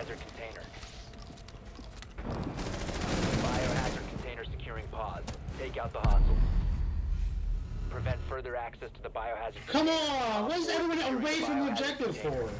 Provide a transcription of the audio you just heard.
biohazard container. Biohazard container securing pods. Take out the hostiles. Prevent further access to the biohazard Come container. on! What is everyone away from the objective for?